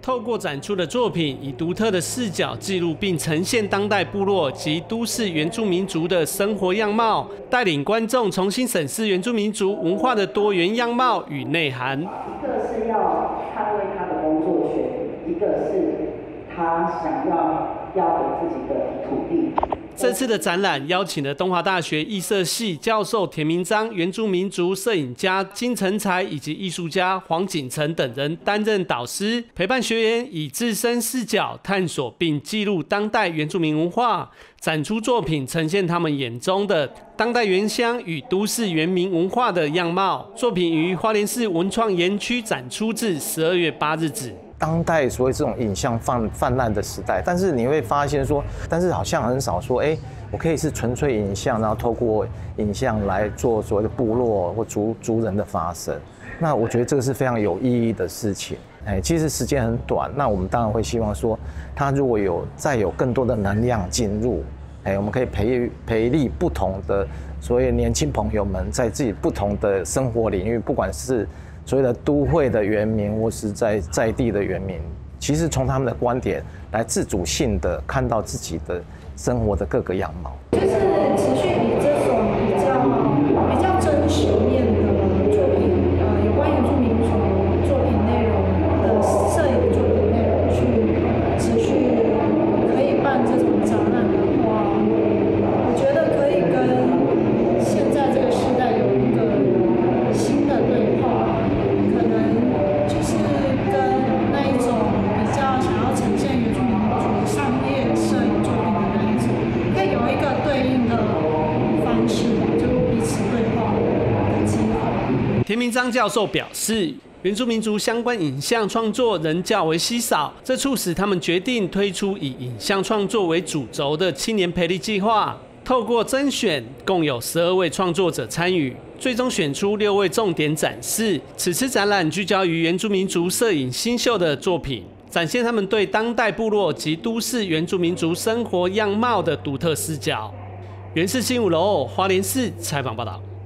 透过展出的作品，以独特的视角记录并呈现当代部落及都市原住民族的生活样貌，带领观众重新审视原住民族文化的多元样貌与内涵。 一个是要捍卫他的工作权，一个是他想要给自己的土地。 这次的展览邀请了东华大学艺社系教授田明章、原住民族摄影家金成才以及艺术家黄景成等人担任导师，陪伴学员以自身视角探索并记录当代原住民文化，展出作品呈现他们眼中的当代原乡与都市原民文化的样貌。作品于花莲市文创园区展出至12月8日止。 当代所谓这种影像泛滥的时代，但是你会发现说，但是好像很少说，我可以是纯粹影像，然后透过影像来做所谓的部落或族人的发声。那我觉得这个是非常有意义的事情。其实时间很短，那我们当然会希望说，他如果再有更多的能量进入，我们可以培力不同的所谓年轻朋友们，在自己不同的生活领域，不管是所谓的都会的原民，或是在地的原民，其实从他们的观点来自主性的看到自己的生活的各个样貌。 就是持续以这种比较真实面的作品，有关原住民族作品内容的摄影作品内容去持续可以办这种展览的话，我觉得可以跟现在这个时代有一个新的对话。可能就是跟那一种比较想要呈现原住民族商业摄影作品的那一种，可以有一个对应的方式，就彼此对话的机会。 田明章教授表示，原住民族相关影像创作仍较为稀少，这促使他们决定推出以影像创作为主轴的青年培力计划。透过甄选，共有12位创作者参与，最终选出6位重点展示。此次展览聚焦于原住民族摄影新秀的作品，展现他们对当代部落及都市原住民族生活样貌的独特视角。原市新5楼花莲市采访报道。